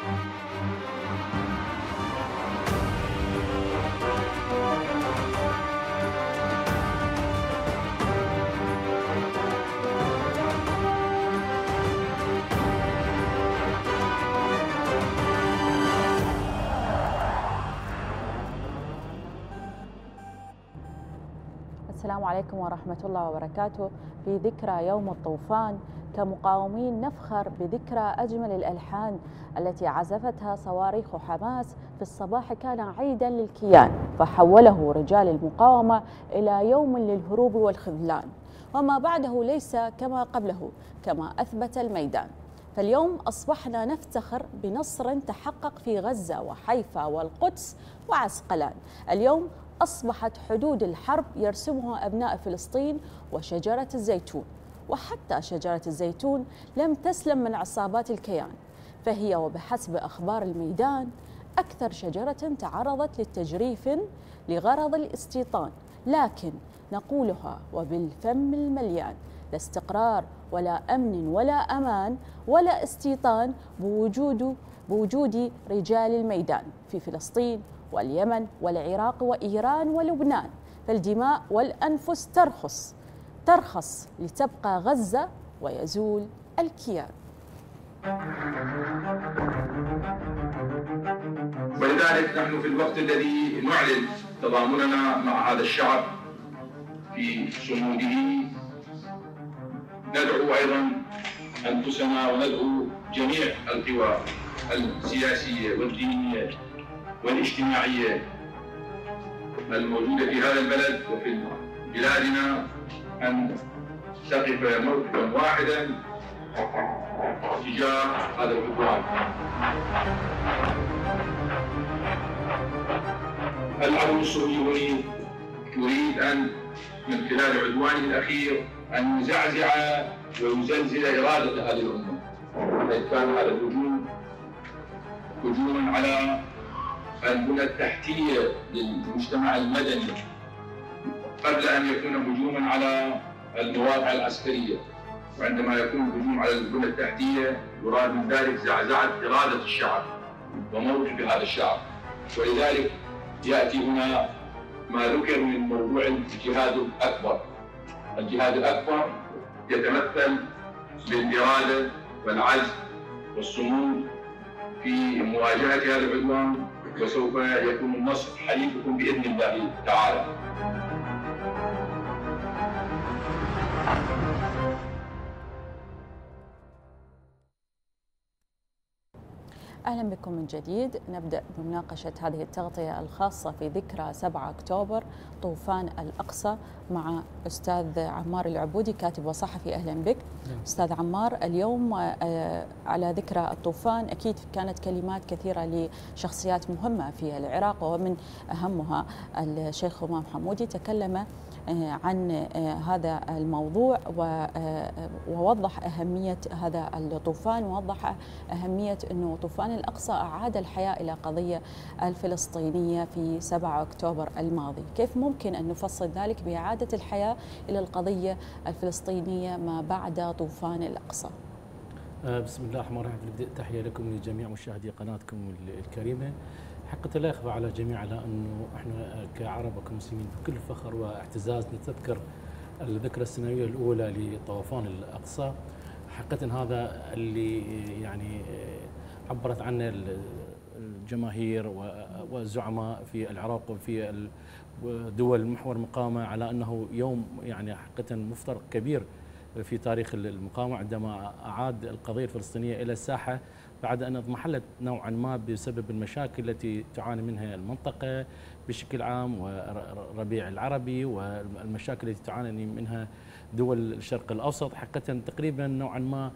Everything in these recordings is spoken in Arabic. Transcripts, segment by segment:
السلام عليكم ورحمة الله وبركاته. في ذكرى يوم الطوفان كمقاومين نفخر بذكرى أجمل الألحان التي عزفتها صواريخ حماس في الصباح. كان عيدا للكيان فحوله رجال المقاومة إلى يوم للهروب والخذلان، وما بعده ليس كما قبله كما أثبت الميدان. فاليوم أصبحنا نفتخر بنصر تحقق في غزة وحيفا والقدس وعسقلان. اليوم أصبحت حدود الحرب يرسمها أبناء فلسطين وشجرة الزيتون، وحتى شجرة الزيتون لم تسلم من عصابات الكيان، فهي وبحسب أخبار الميدان أكثر شجرة تعرضت للتجريف لغرض الاستيطان. لكن نقولها وبالفم المليان: لا استقرار ولا أمن ولا أمان ولا استيطان بوجود رجال الميدان في فلسطين واليمن والعراق وإيران ولبنان. فالدماء والأنفس ترخص لتبقى غزة ويزول الكيان. ولذلك نحن في الوقت الذي نعلن تضامننا مع هذا الشعب في صموده ندعو أيضا أنفسنا وندعو جميع القوى السياسية والدينية والاجتماعية الموجودة في هذا البلد وفي بلادنا أن تقف موقفا واحدا تجاه هذا العدوان. العدو الصهيوني يريد أن من خلال عدوانه الأخير أن يزعزع ويزلزل إرادة هذه الأمة. إذ كان هذا الهجوم هجوما على البنى التحتية للمجتمع المدني قبل أن يكون هجوما على المواقع العسكرية، وعندما يكون هجوم على البنى التحتية يراد من ذلك زعزعة إرادة الشعب وموقف هذا الشعب. ولذلك يأتي هنا ما ذكر من موضوع الجهاد الأكبر. الجهاد الأكبر يتمثل بالإرادة والعزم والصمود في مواجهة هذا العدوان، وسوف يكون النصر حليفكم بإذن الله تعالى. أهلا بكم من جديد. نبدأ بمناقشة هذه التغطية الخاصة في ذكرى 7 أكتوبر طوفان الأقصى مع أستاذ عمار العبودي كاتب وصحفي. أهلا بك أستاذ عمار. اليوم على ذكرى الطوفان أكيد كانت كلمات كثيرة لشخصيات مهمة في العراق، ومن أهمها الشيخ همام حمودي تكلم عن هذا الموضوع ووضح أهمية هذا الطوفان، ووضح أهمية أنه طوفان الأقصى أعاد الحياة إلى قضية الفلسطينية في 7 أكتوبر الماضي. كيف ممكن أن نفصل ذلك بإعادة الحياة إلى القضية الفلسطينية ما بعد طوفان الأقصى؟ بسم الله الرحمن الرحيم. نبدأ تحية لكم لجميع مشاهدي قناتكم الكريمة. حقيقة لا يخفى على الجميع على أنه احنا كعرب وكمسلمين بكل فخر واعتزاز نتذكر الذكرى السنوية الأولى لطوفان الأقصى. حقيقة هذا اللي يعني عبرت عنه الجماهير والزعماء في العراق وفي دول محور المقاومة على أنه يوم يعني حقيقة مفترق كبير في تاريخ المقاومة، عندما أعاد القضية الفلسطينية إلى الساحة بعد أن اضمحلت نوعا ما بسبب المشاكل التي تعاني منها المنطقة بشكل عام والربيع العربي والمشاكل التي تعاني منها دول الشرق الأوسط. حقيقة تقريبا نوعا ما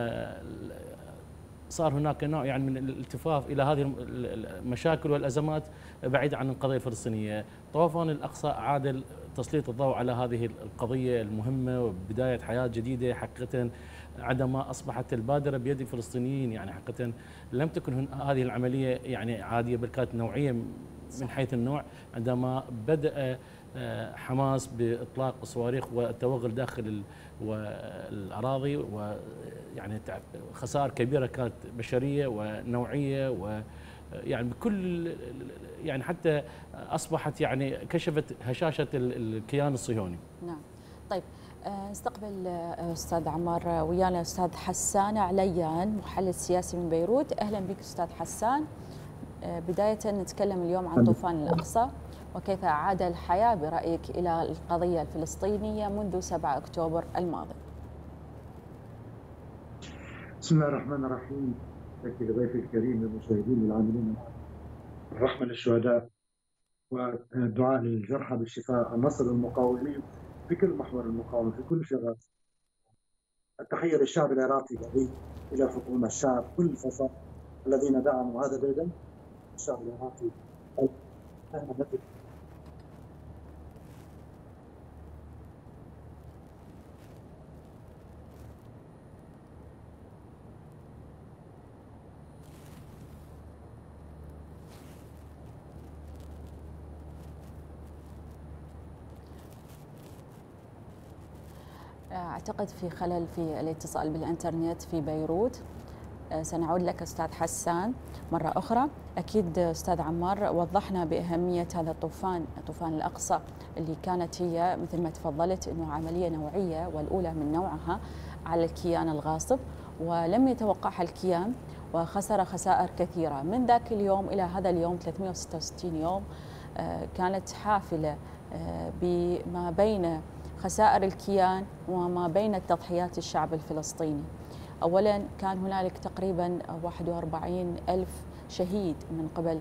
صار هناك نوع يعني من الالتفاف إلى هذه المشاكل والأزمات بعيدة عن القضية الفلسطينية. طوفان الأقصى أعاد تسليط الضوء على هذه القضية المهمة وبداية حياة جديدة. حقيقة عندما أصبحت البادرة بيد الفلسطينيين يعني حقيقة لم تكن هذه العملية يعني عادية بل كانت نوعية من حيث النوع. عندما بدأ حماس باطلاق الصواريخ والتوغل داخل الاراضي، ويعني خسائر كبيره كانت بشريه ونوعيه، ويعني بكل يعني حتى اصبحت يعني كشفت هشاشه الكيان الصهيوني. نعم. طيب نستقبل استاذ عمار ويانا استاذ حسان عليان، محلل سياسي من بيروت. اهلا بك استاذ حسان. بدايه نتكلم اليوم عن طوفان الاقصى وكيف اعاد الحياه برايك الى القضيه الفلسطينيه منذ 7 اكتوبر الماضي. بسم الله الرحمن الرحيم. لك لضيفي الكريم للمشاهدين والعاملين الرحمه للشهداء والدعاء للجرحى بالشفاء، النصر للمقاومين في كل محور المقاومه في كل شغل. التحيه للشعب العراقي الذي الى الحكومه، الشعب كل الفصائل الذين دعموا هذا البلد، الشعب العراقي أعتقد في خلل في الاتصال بالإنترنت في بيروت. سنعود لك أستاذ حسان مرة أخرى. أكيد أستاذ عمار وضحنا بأهمية هذا الطوفان، طوفان الأقصى، اللي كانت هي مثل ما تفضلت أنه عملية نوعية والأولى من نوعها على الكيان الغاصب، ولم يتوقعها الكيان وخسر خسائر كثيرة. من ذاك اليوم إلى هذا اليوم 366 يوم كانت حافلة بما بين خسائر الكيان وما بين التضحيات الشعب الفلسطيني. أولا كان هنالك تقريبا 41 ألف شهيد من قبل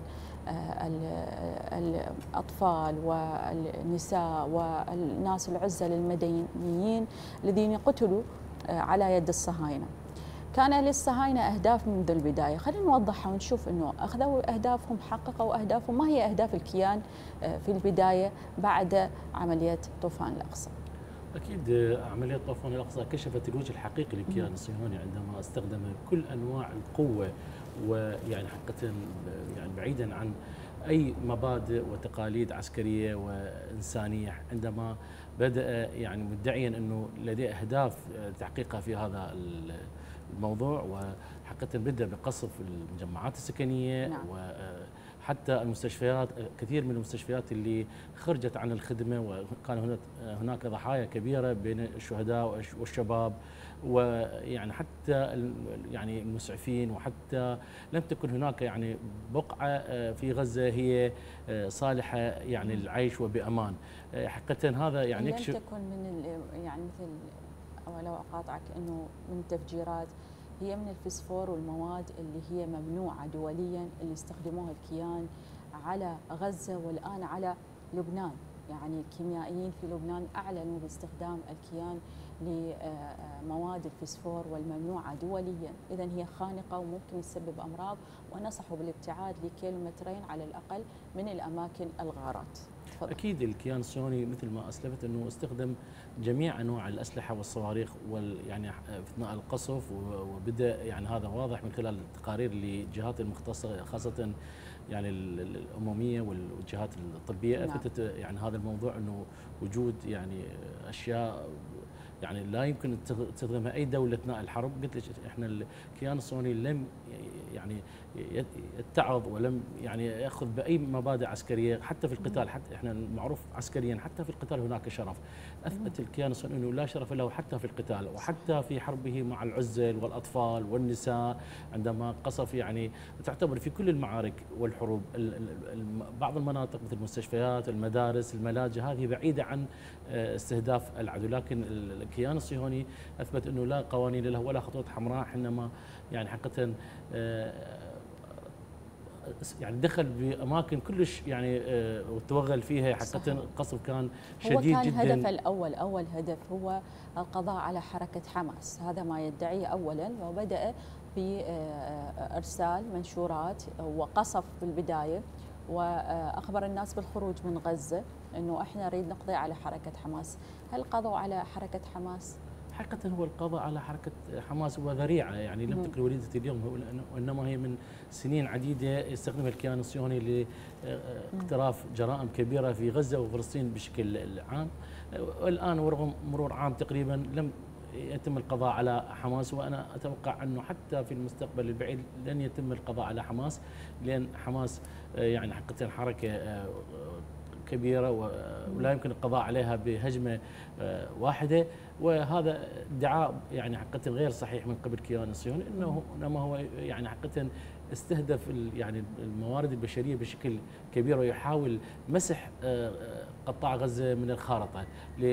الأطفال والنساء والناس العزل المدنيين الذين قتلوا على يد الصهاينة. كان للصهاينة أهداف منذ البداية، خلينا نوضحها ونشوف أنه أخذوا أهدافهم، حققوا أهدافهم. ما هي أهداف الكيان في البداية بعد عملية طوفان الأقصى؟ أكيد عملية طوفان الأقصى كشفت الوجه الحقيقي للكيان الصهيوني عندما استخدم كل أنواع القوة، ويعني حقيقة يعني بعيدا عن أي مبادئ وتقاليد عسكرية وإنسانية، عندما بدأ يعني مدعيا أنه لديه أهداف تحقيقها في هذا الموضوع، وحقيقة بدأ بقصف المجمعات السكنية. نعم. حتى المستشفيات، كثير من المستشفيات اللي خرجت عن الخدمة، وكان هناك ضحايا كبيرة بين الشهداء والشباب، ويعني حتى يعني المسعفين، وحتى لم تكن هناك يعني بقعة في غزة هي صالحة يعني للعيش وبأمان. حقيقة هذا يعني يكشف لم تكن من يعني مثل، ولو أقاطعك، أنه من تفجيرات هي من الفسفور والمواد اللي هي ممنوعة دوليا اللي استخدموها الكيان على غزة والآن على لبنان. يعني الكيميائيين في لبنان أعلنوا باستخدام الكيان لمواد الفسفور والممنوعة دوليا. إذن هي خانقة وممكن تسبب أمراض، ونصحوا بالابتعاد لكيلومترين على الأقل من الأماكن الغارات. أكيد الكيان الصهيوني مثل ما أسلفت أنه استخدم جميع أنواع الأسلحة والصواريخ يعني أثناء القصف، وبدأ يعني هذا واضح من خلال التقارير للجهات المختصة، خاصة يعني الأممية والجهات الطبية. أثبتت يعني هذا الموضوع أنه وجود يعني أشياء يعني لا يمكن تستخدمها أي دولة أثناء الحرب. قلت لك إحنا الكيان الصهيوني لم يعني يتعظ ولم يعني يأخذ بأي مبادئ عسكرية حتى في القتال. حتى إحنا المعروف عسكريا حتى في القتال هناك شرف. أثبت الكيان الصهيوني أنه لا شرف له حتى في القتال، وحتى في حربه مع العزل والأطفال والنساء عندما قصف يعني تعتبر في كل المعارك والحروب. بعض المناطق مثل المستشفيات، المدارس، الملاجئ هذه بعيدة عن استهداف العدو، لكن الكيان الصهيوني أثبت أنه لا قوانين له ولا خطوط حمراء، حينما يعني حقيقة يعني دخل باماكن كلش يعني وتوغل فيها. حقيقه القصف كان شديد هو كان جدا. هدف الاول، اول هدف هو القضاء على حركه حماس، هذا ما يدعيه اولا، وبدا بارسال منشورات وقصف بالبدايه، واخبر الناس بالخروج من غزه انه احنا نريد نقضي على حركه حماس. هل قضوا على حركه حماس؟ حقيقة هو القضاء على حركة حماس وذريعة، يعني لم تكن وليدة اليوم، وإنما هي من سنين عديدة يستخدمها الكيان الصهيوني لاقتراف جرائم كبيرة في غزة وفلسطين بشكل عام. والآن ورغم مرور عام تقريبا لم يتم القضاء على حماس، وأنا أتوقع أنه حتى في المستقبل البعيد لن يتم القضاء على حماس، لأن حماس يعني حقيقة حركة كبيرة ولا يمكن القضاء عليها بهجمة واحدة، وهذا ادعاء يعني حقيقة غير صحيح من قبل الكيان الصهيوني، انما هو يعني حقيقة استهدف يعني الموارد البشرية بشكل كبير ويحاول مسح قطاع غزة من الخارطة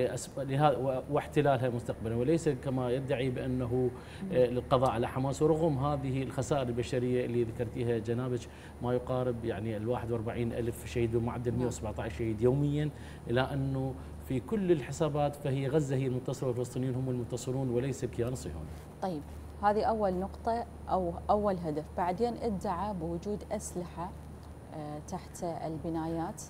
واحتلالها مستقبلا، وليس كما يدعي بأنه للقضاء على حماس. ورغم هذه الخسائر البشرية اللي ذكرتيها جنابك، ما يقارب يعني 41,000 شهيد ومعدل 117 شهيد يوميا، إلى أنه في كل الحسابات فهي غزة هي المنتصرة والفلسطينيين هم المنتصرون وليس الكيان الصهيوني. طيب هذه أول نقطة أو أول هدف. بعدين ادعى بوجود أسلحة تحت البنايات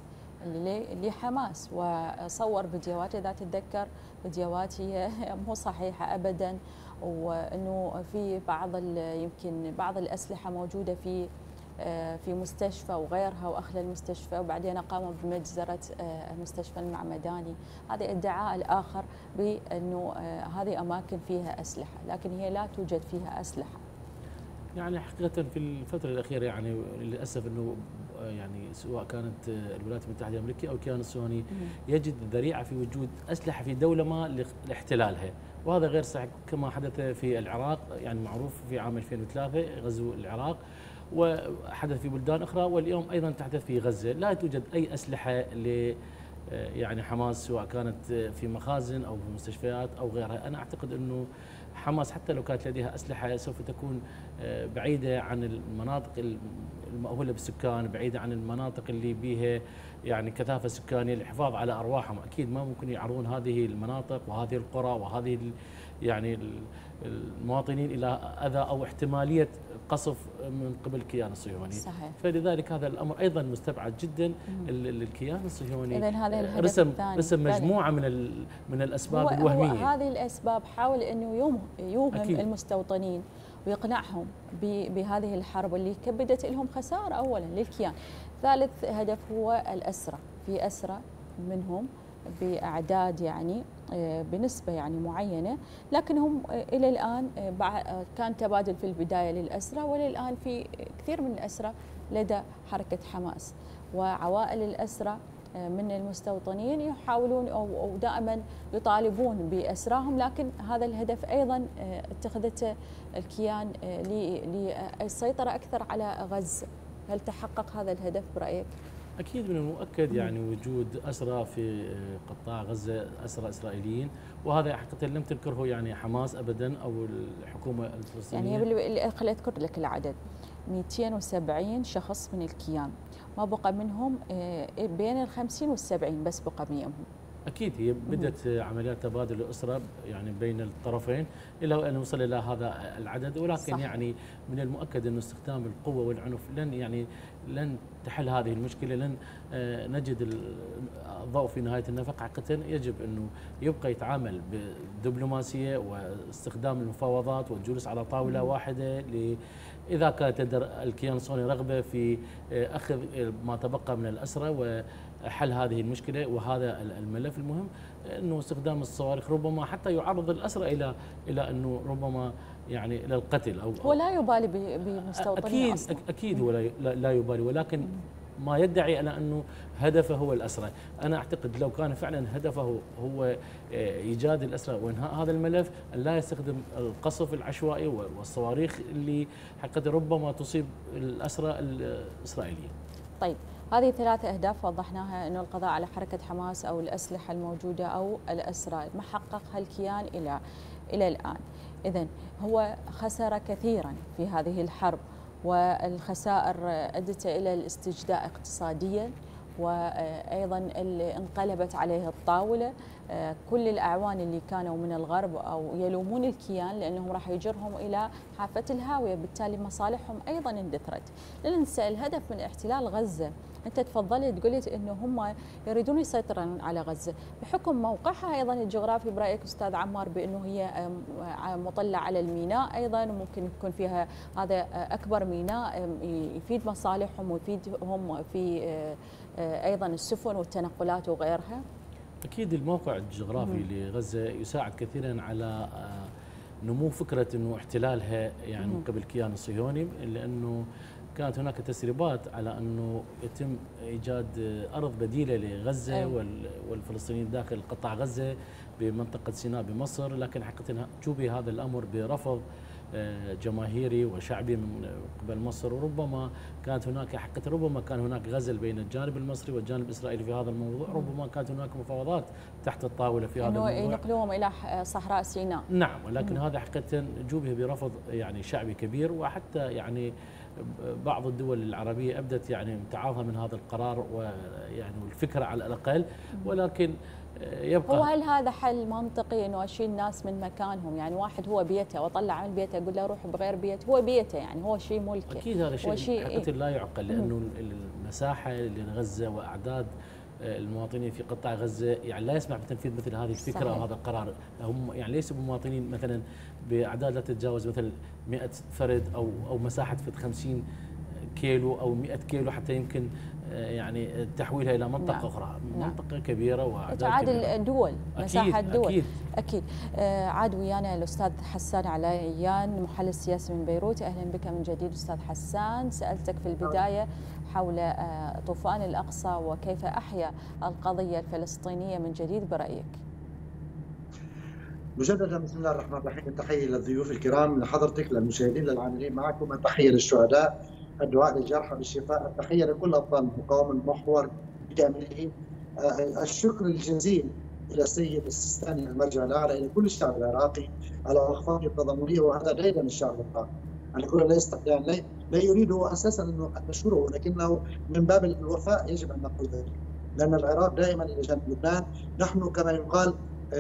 لحماس، وصور فيديوهات إذا تتذكر فيديوهات هي مو صحيحة أبدا، وأنه في يمكن بعض الأسلحة موجودة في مستشفى وغيرها وأخلى المستشفى، وبعدين قاموا بمجزرة مستشفى المعمداني. هذا ادعاء الآخر بأنه هذه أماكن فيها أسلحة، لكن هي لا توجد فيها أسلحة. يعني حقيقة في الفترة الأخيرة يعني للأسف أنه يعني سواء كانت الولايات المتحدة الأمريكية أو الكيان الصهيوني يجد ذريعة في وجود أسلحة في دولة ما لاحتلالها، وهذا غير صحيح كما حدث في العراق. يعني معروف في عام 2003 غزو العراق، وحدث في بلدان أخرى، واليوم أيضا تحدث في غزة. لا توجد أي أسلحة يعني حماس سواء كانت في مخازن أو في مستشفيات أو غيرها. أنا أعتقد أنه حماس حتى لو كانت لديها أسلحة سوف تكون بعيدة عن المناطق المأهولة بالسكان، بعيدة عن المناطق اللي بيها يعني كثافة سكانية للحفاظ على أرواحهم. أكيد ما ممكن يعرضون هذه المناطق وهذه القرى وهذه يعني المواطنين إلى أذى أو احتمالية قصف من قبل الكيان الصهيوني. صحيح. فلذلك هذا الأمر أيضا مستبعد جدا. الكيان الصهيوني إذن هذا الهدف الثاني. رسم مجموعة من الأسباب الوهمية. هذه الأسباب حاول أنه يوهم أكيد. المستوطنين ويقنعهم بهذه الحرب اللي كبدت لهم خسارة أولا للكيان. ثالث هدف هو الأسرى، في أسرى منهم بأعداد يعني بنسبة يعني معينة، لكنهم إلى الآن كان تبادل في البداية للأسرى، وللآن في كثير من الأسرى لدى حركة حماس، وعوائل الأسرى من المستوطنين يحاولون أو دائما يطالبون بأسراهم، لكن هذا الهدف أيضا اتخذته الكيان للسيطرة أكثر على غزة. هل تحقق هذا الهدف برأيك؟ أكيد من المؤكد يعني وجود أسرى في قطاع غزة، أسرى إسرائيليين، وهذا حقيقة لم تنكره يعني حماس أبدا أو الحكومة الفلسطينية. يعني خليني أذكر لك العدد: 270 شخص من الكيان، ما بقى منهم بين 50 وال70 بس بقى منهم. أكيد هي بدأت عمليات تبادل الأسرى يعني بين الطرفين إلى أن وصل إلى هذا العدد، ولكن صح. يعني من المؤكد أن استخدام القوة والعنف لن تحل هذه المشكلة، لن نجد الضوء في نهاية النفق. حقيقة يجب أنه يبقى يتعامل بدبلوماسية واستخدام المفاوضات والجلوس على طاولة واحدة إذا كانت الكيان الصهيوني رغبة في أخذ ما تبقى من الأسرى وحل هذه المشكلة وهذا الملف. المهم أنه استخدام الصواريخ ربما حتى يعرض الأسرى إلى أنه ربما يعني إلى القتل أو هو لا يبالي بمستوطنين أصلا. أكيد هو لا يبالي، ولكن ما يدعي على أنه هدفه هو الأسرى. أنا أعتقد لو كان فعلا هدفه هو إيجاد الأسرى وإنهاء هذا الملف، أن لا يستخدم القصف العشوائي والصواريخ اللي حقيقة ربما تصيب الأسرى الإسرائيليين. طيب هذه 3 أهداف وضحناها، أنه القضاء على حركة حماس أو الأسلحة الموجودة أو الأسرى، ما حققها الكيان إلى الآن. إذن هو خسر كثيرا في هذه الحرب، والخسائر أدت إلى الاستجداء اقتصاديا، وأيضا انقلبت عليه الطاولة. كل الأعوان اللي كانوا من الغرب أو يلومون الكيان لأنهم راح يجرهم إلى حافة الهاوية، بالتالي مصالحهم أيضا اندثرت. لا ننسى الهدف من احتلال غزة أنت تفضلت قلت أنه هم يريدون يسيطرون على غزة بحكم موقعها أيضا الجغرافي. برأيك أستاذ عمار بأنه هي مطلة على الميناء أيضا، وممكن يكون فيها هذا أكبر ميناء يفيد مصالحهم ويفيدهم في أيضا السفن والتنقلات وغيرها؟ أكيد الموقع الجغرافي لغزة يساعد كثيرا على نمو فكرة أنه احتلالها يعني من قبل الكيان الصهيوني، لأنه كانت هناك تسريبات على أنه يتم إيجاد أرض بديلة لغزة والفلسطينيين داخل قطاع غزة بمنطقة سيناء بمصر، لكن حقيقة جوبي هذا الأمر برفض جماهيري وشعبي من قبل مصر. وربما كانت هناك حقيقة ربما كان هناك غزل بين الجانب المصري والجانب الإسرائيلي في هذا الموضوع، ربما كانت هناك مفاوضات تحت الطاولة في هذا الموضوع ينقلوهم إلى صحراء سيناء. نعم، ولكن هذا حقيقة جوبه برفض يعني شعبي كبير، وحتى يعني بعض الدول العربية أبدت يعني امتعاضها من هذا القرار ويعني الفكرة على الأقل، ولكن يبقى. هل هذا حل منطقي انه اشيل الناس من مكانهم؟ يعني واحد هو بيته واطلع من بيته اقول له روح بغير بيت، هو بيته يعني هو شيء ملكي. اكيد هذا شيء حقيقة لا يعقل، لانه المساحة لغزة واعداد المواطنين في قطاع غزة يعني لا يسمح بتنفيذ مثل هذه الفكرة او هذا القرار. هم يعني ليسوا بمواطنين مثلا باعداد لا تتجاوز مثلا 100 فرد او مساحة 50 كيلو او 100 كيلو حتى يمكن يعني تحويلها الى منطقه اخرى، منطقه كبيره واعداد تعادل الدول، مساحه الدول. اكيد. عاد ويانا الاستاذ حسان عليان محلل سياسي من بيروت. اهلا بك من جديد استاذ حسان. سالتك في البدايه حول طوفان الاقصى وكيف احيا القضيه الفلسطينيه من جديد برايك. مجددا بسم الله الرحمن الرحيم، تحيه للضيوف الكرام، لحضرتك، للمشاهدين، للعاملين معكم، التحيه للشهداء، الدعاء للجرحى بالشفاء، التحيه لكل ابطال المقاومه المحور بكامله، الشكر الجزيل الى السيد السيستاني المرجع الاعلى، الى كل الشعب العراقي على وقفته التضامنيه، وهذا دائما الشعب العراقي. الكل لا يستطيع لا يريد اساسا ان نشكره، ولكنه من باب الوفاء يجب ان نقول ذلك، لان العراق دائما الى جانب لبنان، نحن كما يقال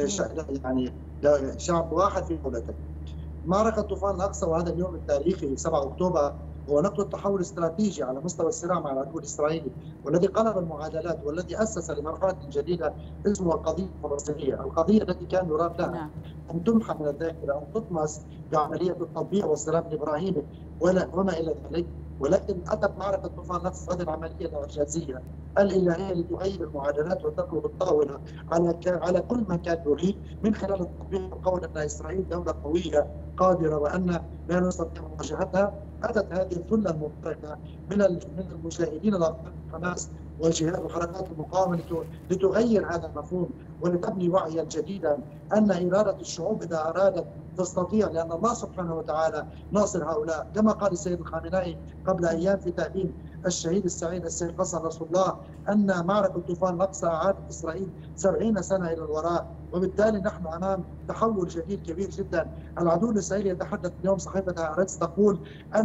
يعني شعب واحد في دولتين. معركة طوفان الأقصى وهذا اليوم التاريخي 7 أكتوبر هو نقطة تحول استراتيجي على مستوى الصراع مع العدو الإسرائيلي، والذي قلب المعادلات والذي أسس لمرحلة جديدة اسمها القضية الفلسطينية، القضية التي كان يراد لها أن تمحى من الذاكرة، أن تطمس بعملية التطبيع والسلام الإبراهيمي وما إلى ذلك. ولكن أتت معركة طوفان الأقصى هذه العملية الإعجازية الإلهية لتغير المعادلات وتقلب الطاولة على كل ما كان يريد من خلال التطبيع وقول أن إسرائيل دولة قوية قادرة وأن لا نستطيع مواجهتها. أتت هذه الثلة المباركة من المجاهدين الأبطال حماس وجهات وحركات المقاومة لتغير هذا المفهوم ولتبني وعيا جديدا أن إرادة الشعوب إذا أرادت تستطيع، لأن الله سبحانه وتعالى ناصر هؤلاء، كما قال السيد الخامنئي قبل أيام في تأبين الشهيد السعيد السيد حسن رسول الله أن معركة طوفان الأقصى أعادت إسرائيل 70 سنة إلى الوراء، وبالتالي نحن أمام تحول جديد كبير جدا. العدو الإسرائيلي يتحدث اليوم، صحيفة هارتز تقول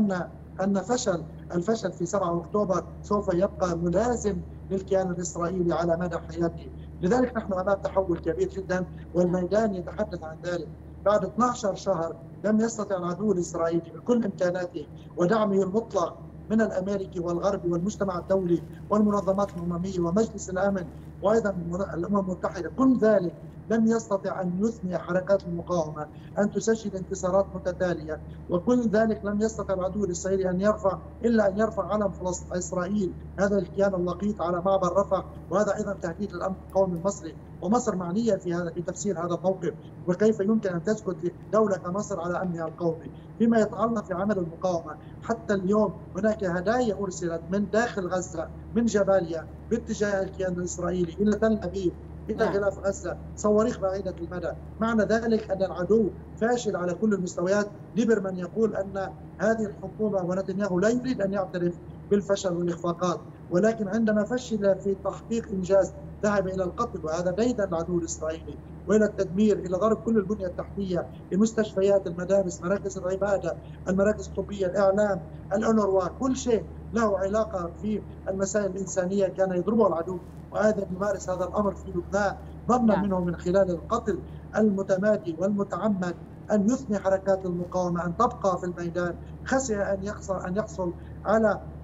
أن الفشل في 7 أكتوبر سوف يبقى ملازم للكيان الإسرائيلي على مدى حياته. لذلك نحن أمام تحول كبير جدا، والميدان يتحدث عن ذلك. بعد 12 شهر لم يستطع العدو الإسرائيلي بكل إمكاناته ودعمه المطلق من الأمريكي والغربي والمجتمع الدولي والمنظمات الأممية ومجلس الأمن وأيضا الأمم المتحدة، كل ذلك لم يستطع أن يثني حركات المقاومة أن تسجل انتصارات متتالية، وكل ذلك لم يستطع العدو الإسرائيلي أن يرفع علم إسرائيل، هذا الكيان اللقيط، على معبر رفح، وهذا أيضا تهديد للأمن القومي المصري. ومصر معنية في تفسير هذا الموقف، وكيف يمكن أن تسكت دولة كمصر على أمنها القومي. فيما يتعلق في عمل المقاومة، حتى اليوم هناك هدايا أرسلت من داخل غزة من جباليا باتجاه الكيان الإسرائيلي إلى تل أبيب، إلى غلاف غزة، صواريخ بعيدة المدى. معنى ذلك أن العدو فاشل على كل المستويات. ليبرمان يقول أن هذه الحكومة ونتنياهو لا يريد أن يعترف بالفشل والإخفاقات، ولكن عندما فشل في تحقيق إنجاز ذهب إلى القتل، وهذا ديدا العدو الإسرائيلي، وإلى التدمير، إلى ضرب كل البنية التحتية، المستشفيات، المدارس، مراكز العبادة، المراكز الطبية، الإعلام، الأونروا، كل شيء له علاقة في المسائل الإنسانية كان يضربه العدو، وهذا يمارس هذا الأمر في لبنان ضمن منه من خلال القتل المتمادي والمتعمد أن يثني حركات المقاومة، أن تبقى في الميدان، خشي أن يحصل على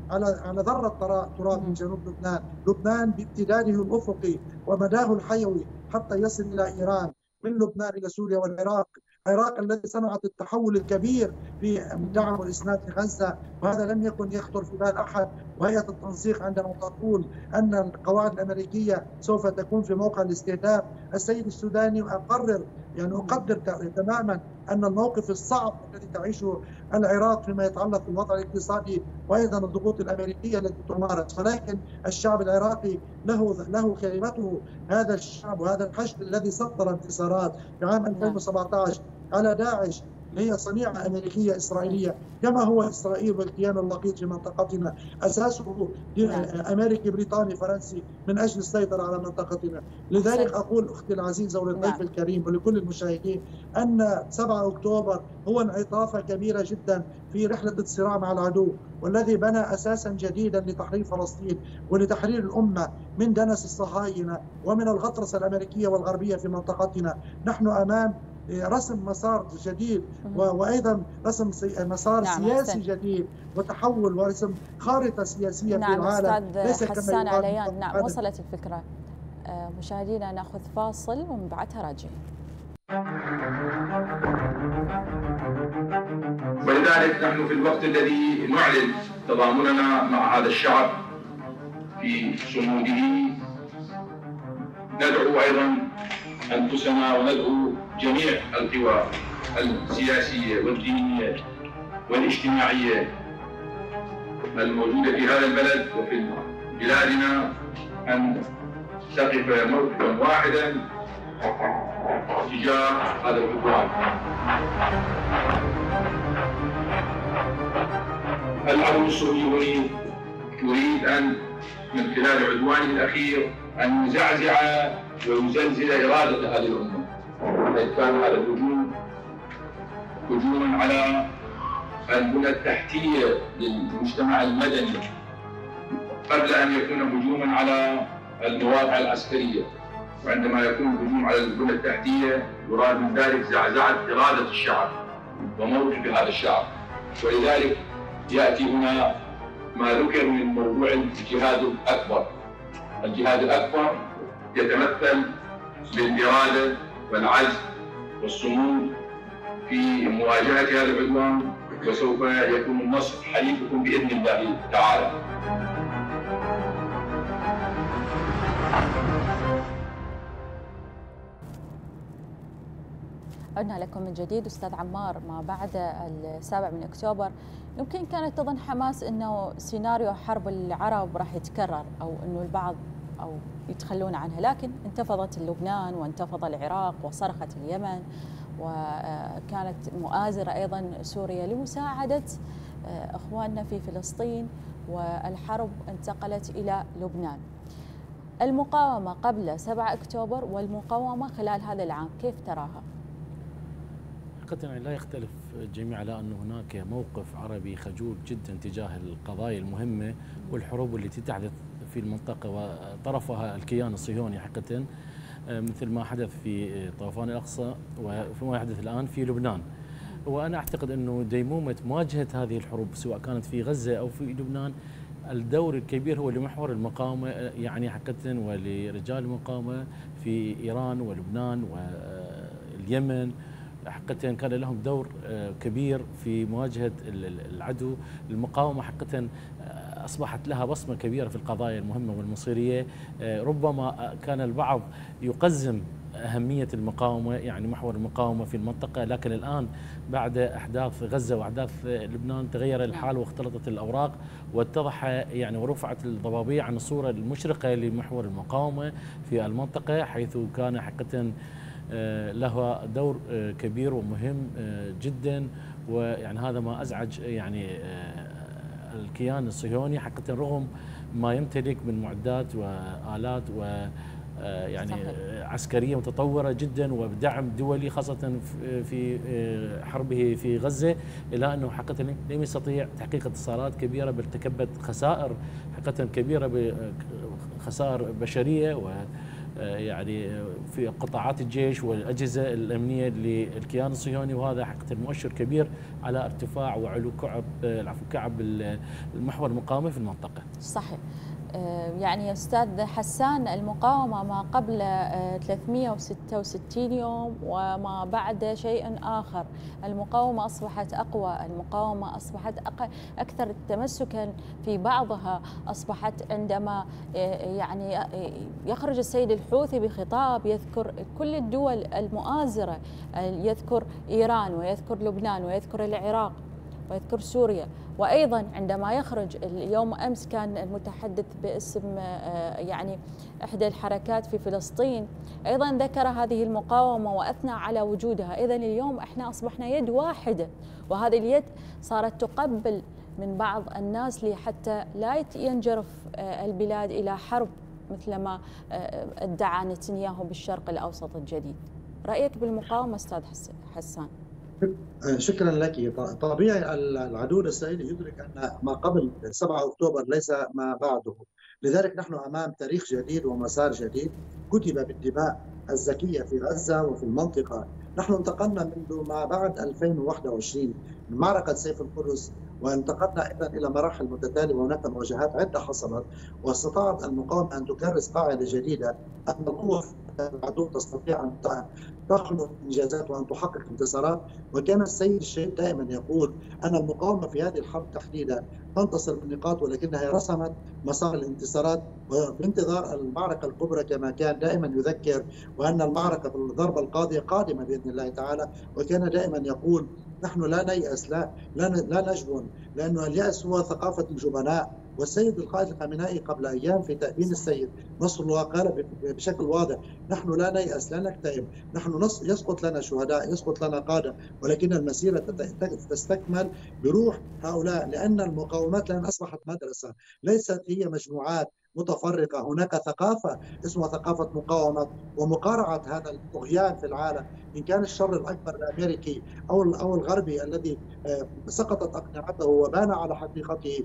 على ذرة تراب من جنوب لبنان. لبنان بامتداده الأفقي ومداه الحيوي حتى يصل إلى إيران، من لبنان إلى سوريا والعراق. العراق الذي صنعت التحول الكبير في دعم والإسناد لغزة، وهذا لم يكن يخطر في بال أحد. وهيئة التنسيق عندما تقول أن القواعد الأمريكية سوف تكون في موقع الاستهداف، السيد السوداني أقدر تماما أن الموقف الصعب الذي تعيشه العراق فيما يتعلق بالوضع الاقتصادي وأيضا الضغوط الأمريكية التي تمارس، ولكن الشعب العراقي له كلمته. هذا الشعب وهذا الحشد الذي سطر انتصارات في عام 2017 على داعش هي صنيعة أمريكية إسرائيلية، كما هو إسرائيل والكيان اللقيط في منطقتنا أساسه أمريكي بريطاني فرنسي من أجل السيطرة على منطقتنا. لذلك أقول أختي العزيزة وللضيف الكريم ولكل المشاهدين أن 7 أكتوبر هو انعطافة كبيرة جدا في رحلة الصراع مع العدو، والذي بنى أساسا جديدا لتحرير فلسطين ولتحرير الأمة من دنس الصهاينة ومن الغطرسة الأمريكية والغربية في منطقتنا. نحن أمام رسم مسار جديد وأيضا رسم مسار سياسي جديد وتحول ورسم خارطة سياسية في العالم. أستاذ حسان عليان، وصلت الفكرة. مشاهدينا نأخذ فاصل ومن بعدها راجعين. ولذلك نحن في الوقت الذي نعلن تضامننا مع هذا الشعب في صموده ندعو أيضا أنفسنا وندعو جميع القوى السياسية والدينية والاجتماعية الموجودة في هذا البلد وفي بلادنا أن تقف موقفا واحدا تجاه هذا العدوان. العدو الصهيوني يريد أن من خلال عدوانه الأخير أن يزعزع ويزلزل إرادة هذه الأمة. إذ كان هذا الهجوم هجوما على البنى التحتية للمجتمع المدني قبل أن يكون هجوما على المواقع العسكرية، وعندما يكون هجوم على البنى التحتية يراد من ذلك زعزعة إرادة الشعب وموقف هذا الشعب. ولذلك يأتي هنا ما ذكر من موضوع الجهاد الأكبر. الجهاد الأكبر يتمثل بالإرادة والعزم والصمود في مواجهة هذا العدوان، وسوف يكون النصر حليفكم بإذن الله تعالى. عدنا لكم من جديد. أستاذ عمار، ما بعد 7 أكتوبر يمكن كانت تظن حماس أنه سيناريو حرب العرب راح يتكرر أو أنه البعض أو يتخلون عنها، لكن انتفضت لبنان وانتفض العراق وصرخت اليمن، وكانت مؤازرة أيضا سوريا لمساعدة أخواننا في فلسطين، والحرب انتقلت إلى لبنان. المقاومة قبل 7 أكتوبر والمقاومة خلال هذا العام كيف تراها؟ حقيقة لا يختلف الجميع على أن هناك موقف عربي خجول جدا تجاه القضايا المهمة والحروب التي تحدث في المنطقة وطرفها الكيان الصهيوني حقيقة، مثل ما حدث في طوفان الأقصى وما يحدث الآن في لبنان. وأنا أعتقد أنه ديمومة مواجهة هذه الحروب سواء كانت في غزة أو في لبنان الدور الكبير هو لمحور المقاومة يعني حقيقة ولرجال المقاومة في إيران ولبنان واليمن. حقيقة كان لهم دور كبير في مواجهة العدو. المقاومة حقيقة أصبحت لها بصمة كبيرة في القضايا المهمة والمصيرية. ربما كان البعض يقزم أهمية المقاومة يعني محور المقاومة في المنطقة، لكن الآن بعد أحداث غزة وأحداث لبنان تغير الحال واختلطت الأوراق واتضح يعني ورفعت الضبابية عن الصورة المشرقة لمحور المقاومة في المنطقة، حيث كان حقيقة له دور كبير ومهم جدا. ويعني هذا ما أزعج يعني الكيان الصهيوني حقيقة رغم ما يمتلك من معدات وآلات يعني عسكرية متطورة جدا وبدعم دولي خاصة في حربه في غزة، إلى أنه حقيقة لم يستطيع تحقيق انتصارات كبيرة بل تكبد خسائر حقيقة كبيرة، خسائر بشرية يعني في قطاعات الجيش والأجهزة الأمنية للكيان الصهيوني، وهذا حقيقة مؤشر كبير على ارتفاع وعلو كعب المحور المقاومة في المنطقة. صحيح. يعني أستاذ حسان، المقاومة ما قبل 366 يوم وما بعد شيء آخر، المقاومة أصبحت أقوى، المقاومة أصبحت أكثر تمسكا في بعضها، أصبحت عندما يعني يخرج السيد الحوثي بخطاب يذكر كل الدول المؤازرة، يذكر إيران ويذكر لبنان ويذكر العراق ويذكر سوريا، وأيضا عندما يخرج اليوم أمس كان المتحدث باسم يعني إحدى الحركات في فلسطين أيضا ذكر هذه المقاومة وأثنى على وجودها. إذن اليوم إحنا أصبحنا يد واحدة، وهذه اليد صارت تقبل من بعض الناس حتى لا ينجرف البلاد إلى حرب مثلما ادعى نتنياهو بالشرق الأوسط الجديد. رأيك بالمقاومة أستاذ حسان؟ شكرا لك. طبيعي العدو الإسرائيلي يدرك أن ما قبل 7 أكتوبر ليس ما بعده، لذلك نحن أمام تاريخ جديد ومسار جديد كتب بالدماء الزكية في غزة وفي المنطقة. نحن انتقلنا منذ ما بعد 2021 من معركة سيف القدس، وانتقلنا ايضا الى مراحل متتاليه، وهناك مواجهات عده حصلت، واستطاعت المقاومه ان تكرس قاعده جديده ان القوه العدو تستطيع ان تحقق انجازات وان تحقق انتصارات. وكان السيد الشهيد دائما يقول ان المقاومه في هذه الحرب تحديدا تنتصر بالنقاط، ولكنها رسمت مسار الانتصارات وبانتظار المعركه الكبرى كما كان دائما يذكر، وان المعركه بالضربه القاضيه قادمه باذن الله تعالى. وكان دائما يقول نحن لا نيأس، لا نجبن، لأنه اليأس هو ثقافة الجبناء. والسيد القائد الخامنائي قبل أيام في تأبين السيد نصر الله قال بشكل واضح نحن لا نيأس، لا نكتئب، نحن يسقط لنا شهداء، يسقط لنا قادة، ولكن المسيرة تستكمل بروح هؤلاء، لأن المقاومات الآن أصبحت مدرسة، ليست هي مجموعات متفرقة. هناك ثقافة اسمها ثقافة مقاومة ومقارعة هذا الطغيان في العالم، إن كان الشر الأكبر الأمريكي أو الغربي الذي سقطت أقنعته وبان على حقيقته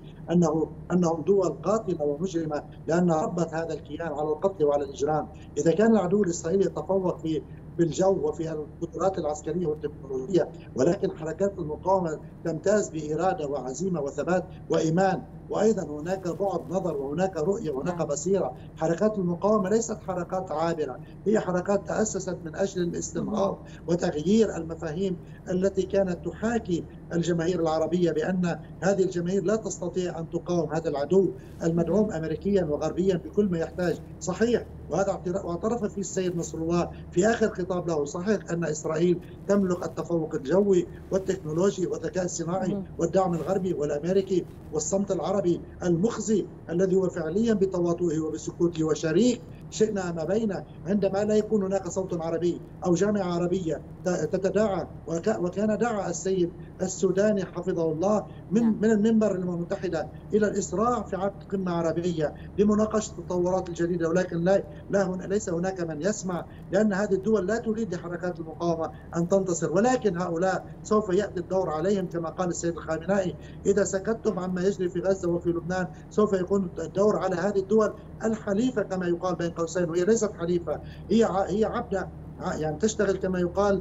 أنهم دول قاتلة ومجرمة لأن ربت هذا الكيان على القتل وعلى الإجرام. إذا كان العدو الإسرائيلي يتفوق بالجو وفي القدرات العسكرية والتكنولوجية، ولكن حركات المقاومة تمتاز بإرادة وعزيمة وثبات وإيمان، وأيضا هناك بعد نظر وهناك رؤية وهناك بصيرة. حركات المقاومة ليست حركات عابرة، هي حركات تأسست من أجل الاستنهاض وتغيير المفاهيم التي كانت تحاكي الجماهير العربية بأن هذه الجماهير لا تستطيع أن تقاوم هذا العدو المدعوم أمريكيا وغربيا بكل ما يحتاج. صحيح، وهذا واعترف فيه السيد نصر الله في آخر خطاب له، صحيح أن إسرائيل تملك التفوق الجوي والتكنولوجي والذكاء الصناعي والدعم الغربي والأمريكي والصمت العربي المخزي الذي هو فعليا بتواطؤه وبسكوته وشريك شئنا ما بينه عندما لا يكون هناك صوت عربي أو جامعة عربية تتداعى. وكان دعا السيد السوداني حفظه الله من المنبر الأمم المتحدة إلى الإسراع في عقد قمة عربية لمناقشة التطورات الجديدة، ولكن ليس هناك من يسمع، لأن هذه الدول لا تريد لحركات المقاومة أن تنتصر، ولكن هؤلاء سوف يأتي الدور عليهم كما قال السيد الخامنائي: إذا سكتتم عما يجري في غزة وفي لبنان سوف يكون الدور على هذه الدول الحليفة كما يقال بين قوسين، وهي ليست حليفة، هي عبدة، يعني تشتغل كما يقال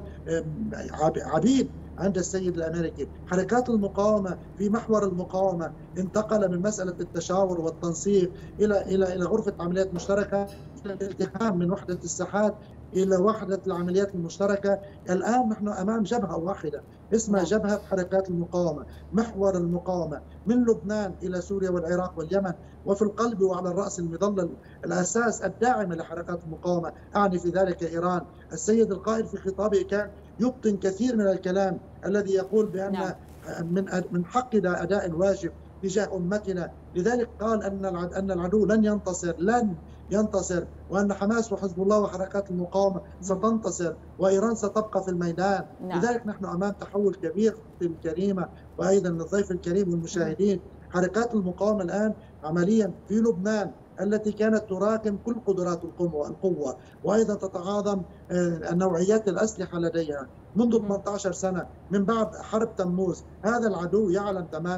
عبيد عند السيد الأمريكي. حركات المقاومة في محور المقاومة انتقل من مسألة التشاور والتنسيق إلى غرفة عمليات مشتركة، إلى الالتحام من وحدة الساحات إلى وحدة العمليات المشتركة. الآن نحن أمام جبهة واحدة اسمها جبهة حركات المقاومة، محور المقاومة من لبنان إلى سوريا والعراق واليمن، وفي القلب وعلى الرأس المظلل الأساس الداعم لحركات المقاومة، أعني في ذلك إيران. السيد القائد في خطابه كان يبطن كثير من الكلام الذي يقول بأن من حقنا أداء الواجب تجاه أمتنا، لذلك قال أن العدو لن ينتصر، وأن حماس وحزب الله وحركات المقاومة ستنتصر، وإيران ستبقى في الميدان. لذلك نحن أمام تحول كبير في الكريمة وأيضا الضيف الكريم والمشاهدين. حركات المقاومة الآن عمليا في لبنان التي كانت تراكم كل قدرات القوة وأيضا تتعاظم نوعيات الأسلحة لديها منذ 18 سنة من بعد حرب تموز. هذا العدو يعلم تماما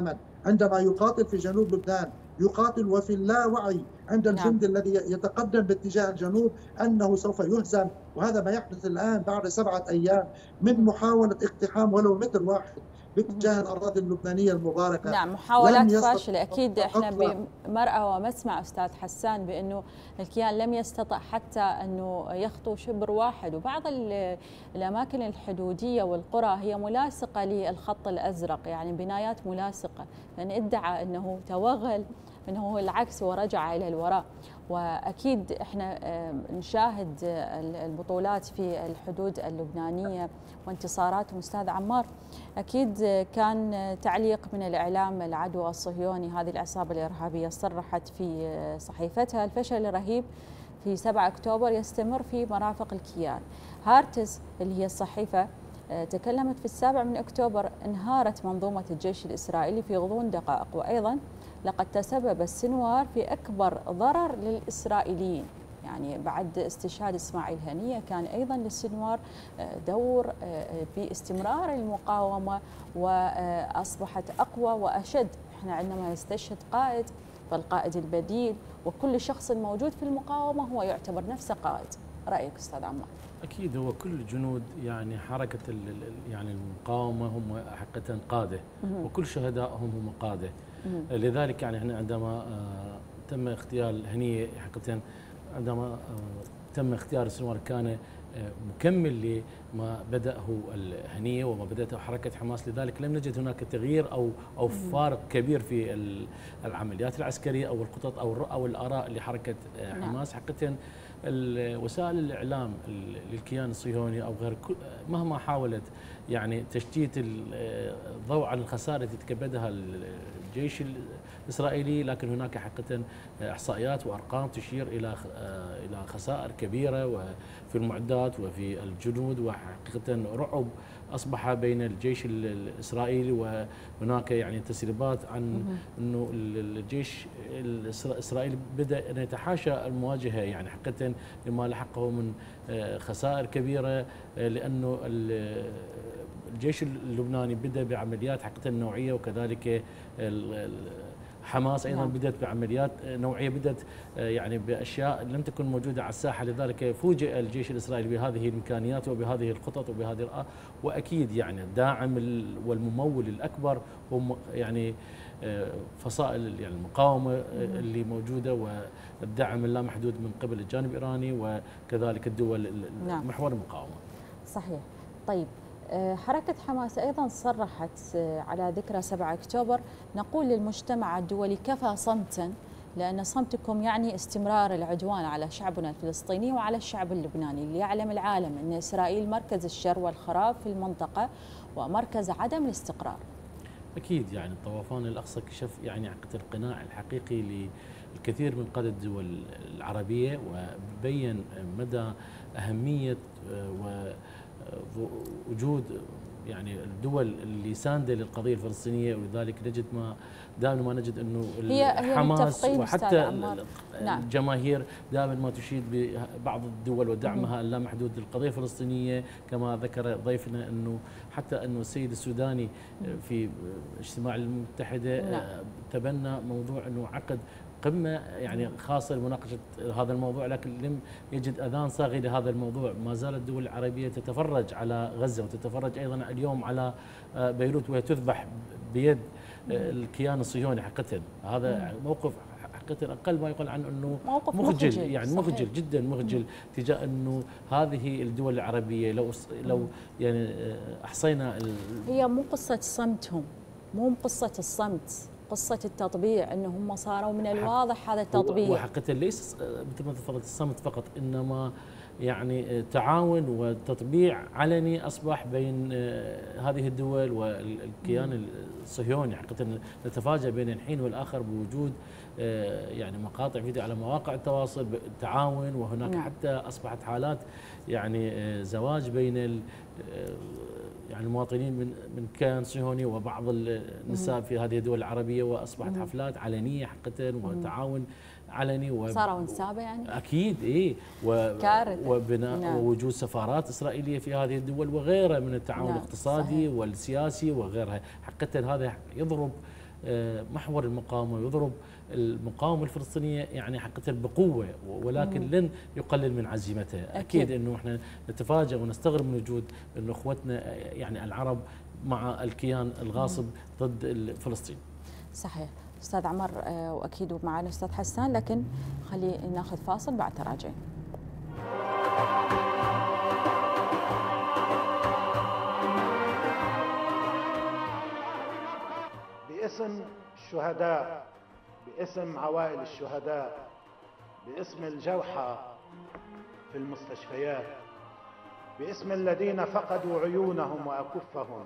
عندما يقاتل في جنوب لبنان يقاتل وفي اللاوعي عند الجندي الذي يتقدم باتجاه الجنوب أنه سوف يهزم. وهذا ما يحدث الآن بعد 7 أيام من محاولة اقتحام ولو متر واحد باتجاه الأراضي اللبنانية المباركة. نعم، محاولات فاشلة أكيد. احنا بمرأة ومسمع أستاذ حسان بأنه الكيان لم يستطع حتى أنه يخطو شبر واحد، وبعض الأماكن الحدودية والقرى هي ملاصقة للخط الأزرق، يعني بنايات ملاصقة، لأن ادعى أنه توغل، أنه العكس ورجع إلى الوراء. وأكيد إحنا نشاهد البطولات في الحدود اللبنانية وانتصاراتهم. أستاذ عمار، أكيد كان تعليق من الإعلام العدو الصهيوني، هذه العصابة الإرهابية صرحت في صحيفتها الفشل الرهيب في 7 أكتوبر يستمر في مرافق الكيان. هارتز اللي هي الصحيفة تكلمت في 7 أكتوبر انهارت منظومة الجيش الإسرائيلي في غضون دقائق، وأيضا لقد تسبب السنوار في أكبر ضرر للإسرائيليين. يعني بعد استشهاد إسماعيل هنية كان أيضا للسنوار دور باستمرار المقاومة، وأصبحت أقوى وأشد. احنا عندما نستشهد قائد فالقائد البديل وكل شخص موجود في المقاومة هو يعتبر نفسه قائد. رأيك أستاذ عمار؟ أكيد هو كل جنود يعني حركة يعني المقاومة هم حقيقة قادة، وكل شهدائهم هم قادة. لذلك يعني احنا عندما تم اغتيال هنية حقيقة، عندما تم اختيار السنوار كان مكمل لما بدأه الهنية وما بدأته حركة حماس. لذلك لم نجد هناك تغيير أو فارق كبير في العمليات العسكرية أو الخطط أو الآراء لحركة حماس. حقيقة وسائل الإعلام للكيان الصهيوني أو غير مهما حاولت يعني تشتيت الضوء عن الخسائر التي تكبدها الجيش الإسرائيلي، لكن هناك حقيقة إحصائيات وأرقام تشير إلى خسائر كبيرة وفي المعدات وفي الجنود، وحقيقة رعب أصبح بين الجيش الإسرائيلي. وهناك يعني تسريبات عن أنه الجيش الإسرائيلي بدأ أن يتحاشى المواجهة، يعني حقيقة لما لحقه من خسائر كبيرة، لأنه الجيش اللبناني بدأ بعمليات حقيقة نوعية، وكذلك حماس أيضا بدأت بعمليات نوعية، بدأت يعني بأشياء لم تكن موجودة على الساحة. لذلك فوجئ الجيش الإسرائيلي بهذه الإمكانيات وبهذه الخطط وبهذه الرؤى. وأكيد يعني الداعم والممول الأكبر هم يعني فصائل يعني المقاومة اللي موجودة، والدعم اللامحدود من قبل الجانب الإيراني وكذلك الدول محور المقاومة. صحيح. طيب، حركة حماس أيضا صرحت على ذكرى 7 أكتوبر: نقول للمجتمع الدولي كفى صمتا، لأن صمتكم يعني استمرار العدوان على شعبنا الفلسطيني وعلى الشعب اللبناني. ليعلم العالم أن إسرائيل مركز الشر والخراب في المنطقة ومركز عدم الاستقرار. أكيد يعني الطوفان الأقصى كشف يعني عقد القناع الحقيقي للكثير من قادة الدول العربية، وبين مدى أهمية ووجود يعني الدول اللي ساندة للقضية الفلسطينية. ولذلك نجد دائما ما نجد انه حماس وحتى الجماهير دائما ما تشيد ببعض الدول ودعمها اللامحدود للقضية الفلسطينية. كما ذكر ضيفنا انه حتى انه السيد السوداني في اجتماع المتحدة تبنى موضوع انه عقد قمة يعني خاصة لمناقشة هذا الموضوع، لكن لم يجد أذان صاغي لهذا الموضوع. ما زالت الدول العربية تتفرج على غزة وتتفرج أيضا اليوم على بيروت وهي تذبح بيد الكيان الصهيوني. حقيقة هذا موقف حقيقة أقل ما يقال عنه أنه مخجل، يعني صحيح. مخجل جدا، مخجل تجاه أنه هذه الدول العربية لو يعني أحصينا هي مو قصة صمتهم، مو قصة الصمت، قصة التطبيع، أنه هم صاروا من الواضح هذا التطبيع. وحقيقة ليس مثل ما تفضلت الصمت فقط، إنما يعني تعاون وتطبيع علني أصبح بين هذه الدول والكيان الصهيوني. حقيقة نتفاجأ بين الحين والآخر بوجود يعني مقاطع فيديو على مواقع التواصل بالتعاون، وهناك حتى أصبحت حالات يعني زواج بين يعني المواطنين من كيان صهيوني وبعض النساء في هذه الدول العربية، وأصبحت حفلات علنية حقيقة وتعاون علني صاروا انسابه يعني اكيد وبناء ووجود سفارات اسرائيليه في هذه الدول وغيرها من التعاون الاقتصادي والسياسي وغيرها. حقيقه هذا يضرب محور المقاومة ويضرب المقاومة الفلسطينية يعني حقيقة بقوة، ولكن لن يقلل من عزيمتها. أكيد أنه احنا نتفاجأ ونستغرب من وجود أنه اخوتنا يعني العرب مع الكيان الغاصب ضد فلسطين. صحيح أستاذ عمر، وأكيد معنا أستاذ حسان، لكن خلينا ناخذ فاصل بعد تراجع. باسم الشهداء، باسم عوائل الشهداء، باسم الجرحى في المستشفيات، باسم الذين فقدوا عيونهم وأكفهم،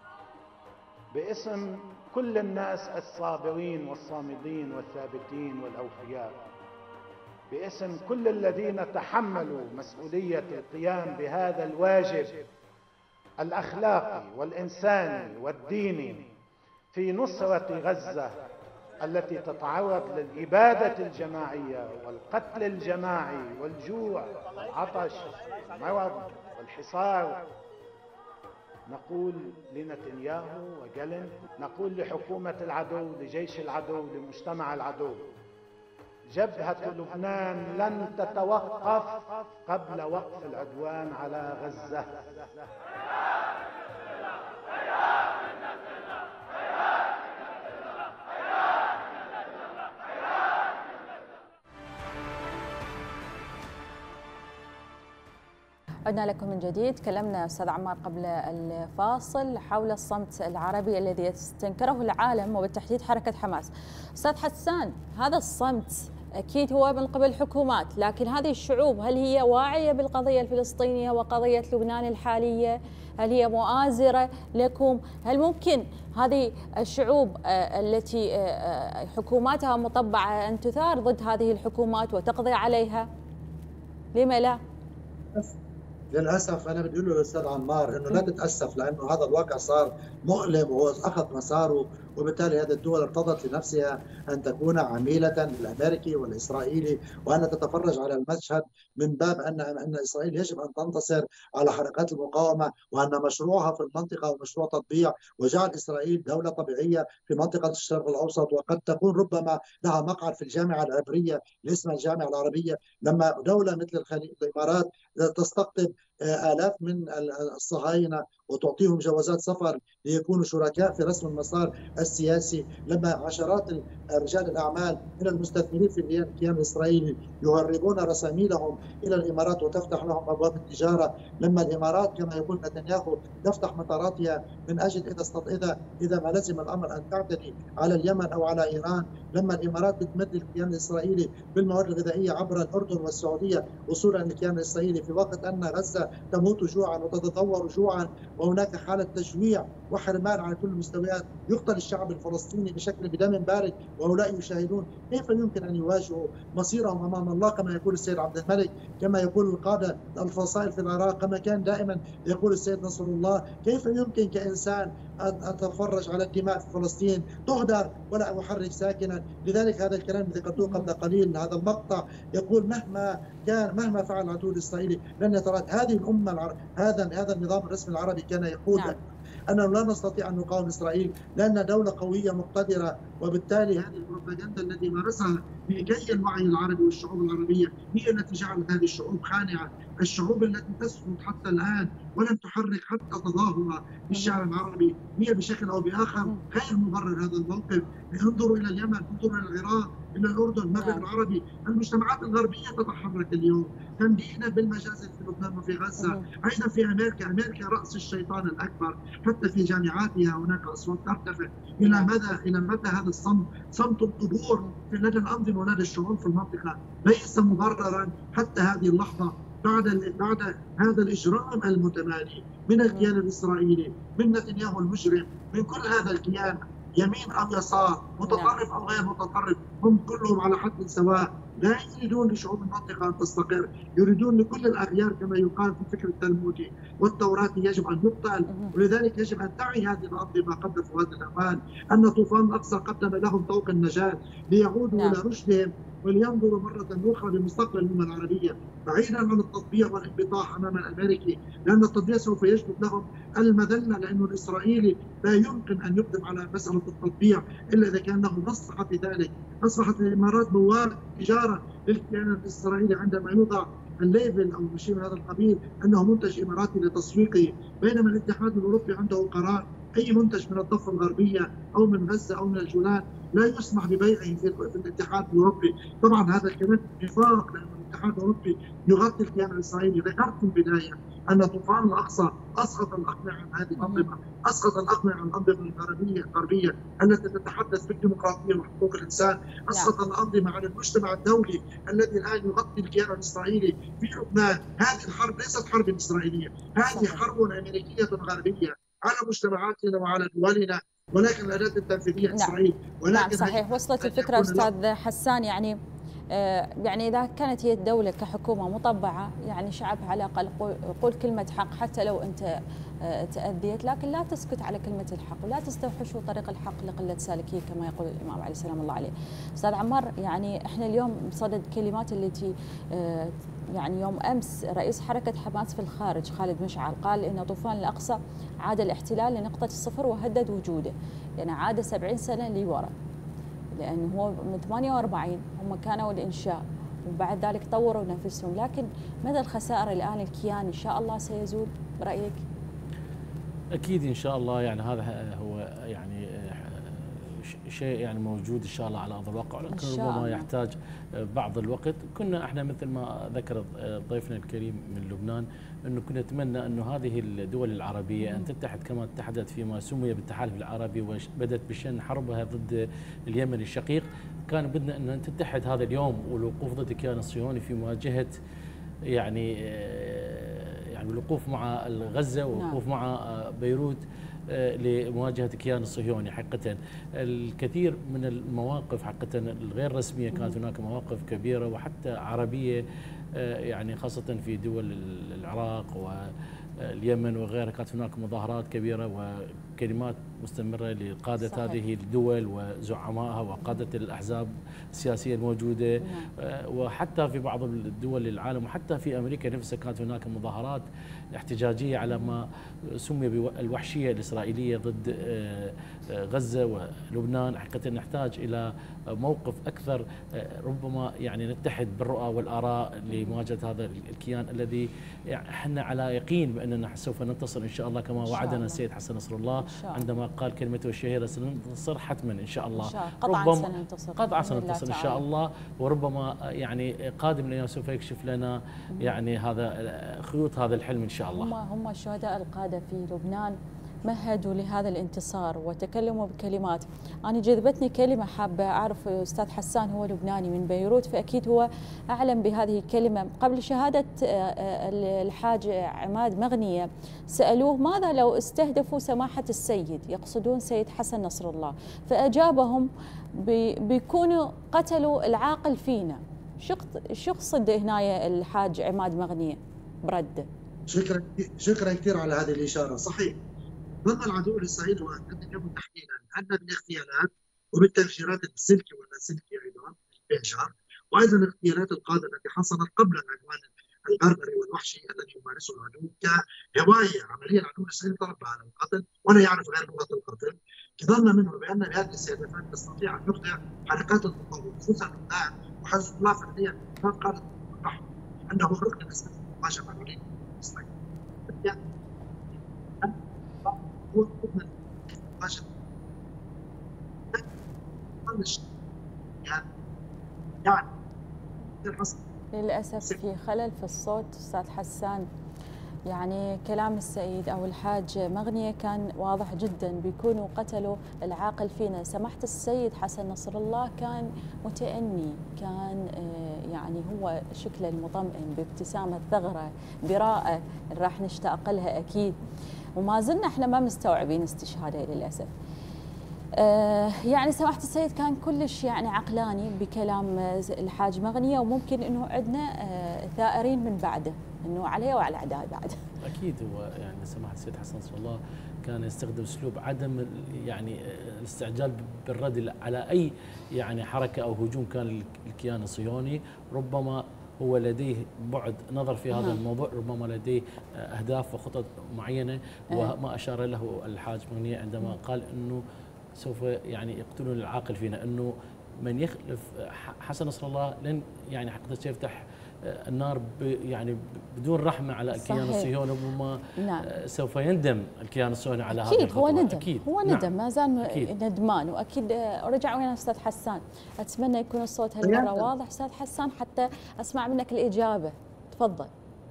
باسم كل الناس الصابرين والصامدين والثابتين والأوفياء، باسم كل الذين تحملوا مسؤولية القيام بهذا الواجب الأخلاقي والإنساني والديني في نصرة غزة التي تتعرض للإبادة الجماعية والقتل الجماعي والجوع والعطش والمرض والحصار. نقول لنتنياهو وجالنت، نقول لحكومة العدو، لجيش العدو، لمجتمع العدو: جبهة لبنان لن تتوقف قبل وقف العدوان على غزة. عدنا لكم من جديد. تكلمنا أستاذ عمار قبل الفاصل حول الصمت العربي الذي يستنكره العالم وبالتحديد حركة حماس. أستاذ حسان، هذا الصمت أكيد هو من قبل الحكومات، لكن هذه الشعوب هل هي واعية بالقضية الفلسطينية وقضية لبنان الحالية؟ هل هي مؤازرة لكم؟ هل ممكن هذه الشعوب التي حكوماتها مطبعة أن تثار ضد هذه الحكومات وتقضي عليها؟ لما لا؟ للاسف انا بدي اقول له للاستاذ عمار انه لا تتاسف، لانه هذا الواقع صار مؤلم وهو اخذ مساره، وبالتالي هذه الدول ارتضت لنفسها ان تكون عميله للامريكي والاسرائيلي وان تتفرج على المشهد من باب ان اسرائيل يجب ان تنتصر على حركات المقاومه، وان مشروعها في المنطقه هو مشروع تطبيع وجعل اسرائيل دوله طبيعيه في منطقه الشرق الاوسط، وقد تكون ربما لها مقعد في الجامعه العبريه اللي اسمها الجامعه العربيه، لما دوله مثل الامارات تستقطب آلاف من الصهاينة وتعطيهم جوازات سفر ليكونوا شركاء في رسم المسار السياسي، لما عشرات رجال الأعمال من المستثمرين في الكيان الإسرائيلي يهربون رساميلهم إلى الإمارات وتفتح لهم أبواب التجارة، لما الإمارات كما يقول نتنياهو تفتح مطاراتها من أجل إذا ما لزم الأمر أن تعتدي على اليمن أو على إيران، لما الإمارات بتمد الكيان الإسرائيلي بالمواد الغذائية عبر الأردن والسعودية وصولا للكيان الإسرائيلي، في وقت أن غزة تموت جوعا وتتطور جوعا وهناك حالة تجويع وحرمان على كل المستويات، يقتل الشعب الفلسطيني بشكل بدم بارد وهؤلاء يشاهدون. كيف يمكن أن يواجهوا مصيرهم أمام الله كما يقول السيد عبد الملك، كما يقول القادة الفصائل في العراق، كما كان دائما يقول السيد نصر الله؟ كيف يمكن كإنسان أن أتفرج على الدماء في فلسطين تهدر ولا أحرك ساكنا؟ لذلك هذا الكلام الذي ذكرته قبل قليل، هذا المقطع يقول مهما فعل العدو الإسرائيلي لن يتراجع. هذه الأمة هذا النظام الرسمي العربي كان يقول أننا لا نستطيع أن نقاوم إسرائيل لأن دولة قوية مقتدرة، وبالتالي هذه البروباغندا التي مارسها بكي الوعي العربي والشعوب العربية هي التي جعلت هذه الشعوب خانعة. الشعوب التي تسكت حتى الآن ولم تحرك حتى تظاهرها بالشعب العربي هي بشكل أو بآخر غير مبرر هذا الموقف. انظروا إلى اليمن، انظروا إلى العراق، إلى الأردن، المغرب العربي. المجتمعات الغربية تتحرك اليوم تمديدا بالمجازر في لبنان وفي غزة، أيضا في أمريكا رأس الشيطان الأكبر، حتى في جامعاتها هناك أصوات ترتفع. إلى مدى هذا الصمت؟ صمت القبور لدى الأنظمة ولدى الشعوب في المنطقة ليس مبررا حتى هذه اللحظة بعد هذا الإجرام المتمادي من الكيان الإسرائيلي، من نتنياهو المجرم، من كل هذا الكيان يمين أو يسار، متطرف أو غير متطرف، هم كلهم على حد سواء. لا يريدون لشعوب المنطقة أن تستقر، يريدون لكل الأغيار كما يقال في الفكر التلمودي والتوراتي يجب أن يقتل. ولذلك يجب أن تعي هذه الأنظمة قدموا هذا الأمان أن طوفان الأقصى قدم لهم طوق النجاة ليعودوا إلى رشدهم ولينظروا مرة أخرى لمستقبل الأمة العربية بعيدا عن التطبيع والانبطاح أمام الأمريكي، لأن التطبيع سوف يجلب لهم المذلة، لأنه الإسرائيلي لا يمكن أن يقدم على مسألة التطبيع إلا إذا كان له مصلحة في ذلك. أصبحت الإمارات بوابة تجارة للكيان الإسرائيلي عندما يوضع الليبل أو شيء من هذا القبيل أنه منتج إماراتي لتسويقه، بينما الاتحاد الأوروبي عنده قرار أي منتج من الضفة الغربية أو من غزة أو من الجولان لا يسمح ببيعه في الاتحاد الأوروبي. طبعا هذا كمان نفاق، لأن الاتحاد الأوروبي يغطي الكيان الإسرائيلي. ذكرت في البداية أن طوفان الأقصى أسقط الأقنعة عن هذه الأنظمة، أسقط الأقنعة عن الأنظمة الغربية التي تتحدث بالديمقراطية وحقوق الإنسان، أسقط الأنظمة عن المجتمع الدولي الذي الآن يغطي الكيان الإسرائيلي في لبنان. هذه الحرب ليست حرب إسرائيلية، هذه حرب أمريكية غربية على مجتمعاتنا وعلى دولنا، ولكن الأداة التنفيذية إسرائيل. ولكن نعم صحيح، وصلت الفكرة أستاذ حسان. يعني إذا كانت هي الدولة كحكومة مطبعة، يعني شعبها على الأقل قول كلمة حق حتى لو أنت تأذيت، لكن لا تسكت على كلمة الحق ولا تستوحشوا طريق الحق لقلة سالكيه كما يقول الإمام عليه سلام الله عليه. أستاذ عمار، يعني إحنا اليوم بصدد كلمات التي يعني يوم أمس رئيس حركة حماس في الخارج خالد مشعل قال إن طوفان الأقصى عاد الاحتلال لنقطة الصفر وهدد وجوده، يعني عاد 70 سنة لورا، لأنه هو من 48 هم كانوا الإنشاء وبعد ذلك طوروا نفسهم. لكن مدى الخسائر الآن الكيان إن شاء الله سيزول برأيك؟ أكيد إن شاء الله، يعني هذا هو يعني شيء يعني موجود إن شاء الله على أرض الواقع، لكن ربما يحتاج بعض الوقت. كنا احنا مثل ما ذكر ضيفنا الكريم من لبنان أنه كنا نتمنى أنه هذه الدول العربية أن تتحد كما اتحدت فيما سمي بالتحالف العربي وبدأت بشن حربها ضد اليمن الشقيق. كان بدنا أن تتحد هذا اليوم والوقوف ضد الكيان الصهيوني في مواجهة يعني الوقوف مع غزة والوقوف مع بيروت لمواجهة الكيان الصهيوني. حقيقة الكثير من المواقف حقيقة الغير رسمية كانت هناك مواقف كبيرة وحتى عربية، يعني خاصة في دول العراق واليمن وغيرها كانت هناك مظاهرات كبيرة وكلمات مستمرة لقادة صحيح. هذه الدول وزعمائها وقادة الأحزاب السياسية الموجودة، وحتى في بعض الدول العالم وحتى في أمريكا نفسها كانت هناك مظاهرات احتجاجية على ما سمي بالوحشية الإسرائيلية ضد غزة ولبنان. حقيقة نحتاج إلى موقف أكثر، ربما يعني نتحد بالرؤى والآراء لمواجهة هذا الكيان الذي احنا على يقين بأننا سوف ننتصر إن شاء الله، كما وعدنا السيد حسن نصر الله عندما قال كلمته الشهيرة سننتصر حتما إن شاء الله. قطعا سننتصر، قطعا سننتصر إن شاء الله. وربما يعني قادم الأيام سوف يكشف لنا يعني هذا خيوط هذا الحلم إن شاء الله. هم الشهداء القادة في لبنان مهدوا لهذا الانتصار وتكلموا بكلمات. أنا جذبتني كلمة حابة أعرف أستاذ حسان، هو لبناني من بيروت فأكيد هو أعلم بهذه الكلمة. قبل شهادة الحاج عماد مغنية سألوه ماذا لو استهدفوا سماحة السيد، يقصدون سيد حسن نصر الله، فأجابهم بيكونوا قتلوا العاقل فينا. شو قصد هنا الحاج عماد مغنية برده؟ شكرا كثير على هذه الإشارة. صحيح، ظن العدو الإسرائيلي وقد يتم تحديدا أن بالاغتيالات وبالتفجيرات اللاسلكي واللاسلكي أيضا بإنشار، وأيضا الاغتيالات القادمة التي حصلت قبل العدوان البربري والوحشي الذي يمارسه العدو كهواية عملية. العدو الإسرائيلي تربى على القتل ولا يعرف غير لغة القتل. ظن منه بأن بهذه الاستهدافات تستطيع أن يخضع حركات المقاومة خصوصا لبنان وحزب الله فعليا ما قالت أنه ركن الإسلام مباشرة مع الوليد الإسرائيلي. هو ركن مباشرة يعني للأسف في خلل في الصوت أستاذ حسان. يعني كلام السيد أو الحاج مغنية كان واضح جدا، بيكونوا قتلوا العاقل فينا. سماحة السيد حسن نصر الله كان متأني، كان يعني هو شكله المطمئن بابتسامة ثغرة براءة راح نشتاق لها أكيد، وما زلنا احنا ما مستوعبين استشهاده للأسف. يعني سماحة السيد كان كلش يعني عقلاني بكلام الحاج مغنية، وممكن انه عندنا ثائرين من بعده، انه عليه وعلى اعدائه بعد. اكيد هو يعني سماحه السيد حسن نصر الله كان يستخدم اسلوب عدم يعني الاستعجال بالرد على اي يعني حركه او هجوم كان الكيان الصهيوني. ربما هو لديه بعد نظر في هذا الموضوع، ربما لديه اهداف وخطط معينه، وما اشار له الحاج مغنية عندما قال انه سوف يعني يقتلون العاقل فينا، انه من يخلف حسن نصر الله لن يعني حقيقة سيفتح النار يعني بدون رحمه على الكيان الصهيوني، وما سوف يندم الكيان الصهيوني على هذه الخطوه. هو ندم، أكيد هو ندم، ما زال ندمان، واكيد رجع وين استاذ حسان. اتمنى يكون الصوت هالمره واضح استاذ حسان حتى اسمع منك الاجابه. تفضل.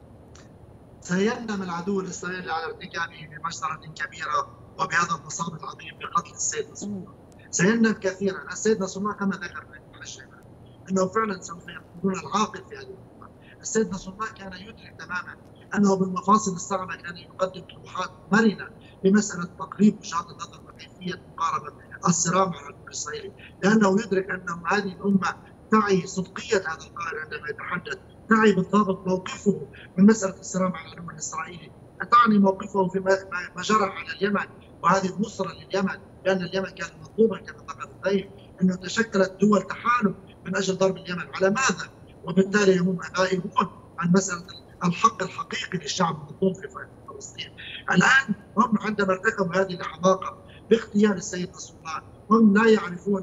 سيندم العدو الاسرائيلي على ارتكابه بمجزره كبيره وبهذا المصاب العظيم بقتل السيد نصر الله. سيندم كثيرا. السيد نصر الله كما ذكر انه فعلا سوف يكون العاقل في هذه الامه. السيد نصر الله كان يدرك تماما انه بالمفاصل الصعبه كان يقدم طروحات مرنه بمساله تقريب وجهات النظر وكيفيه مقاربه الصراع مع العدو الاسرائيلي، لانه يدرك ان هذه الامه تعي صدقيه هذا القائد عندما يتحدث، تعي بالضبط موقفه من مساله الصراع مع العدو الاسرائيلي، تعني موقفه في ما جرى على اليمن وهذه النصره لليمن، لان اليمن كان مطلوبا كما ذكر الضيف انه تشكلت دول تحالف من اجل ضرب اليمن. على ماذا؟ وبالتالي هم غائبون عن مساله الحق الحقيقي للشعب المظلوم في فلسطين. الان هم عندما ارتكبوا هذه الحماقه باغتيال السيد نصر الله، هم لا يعرفون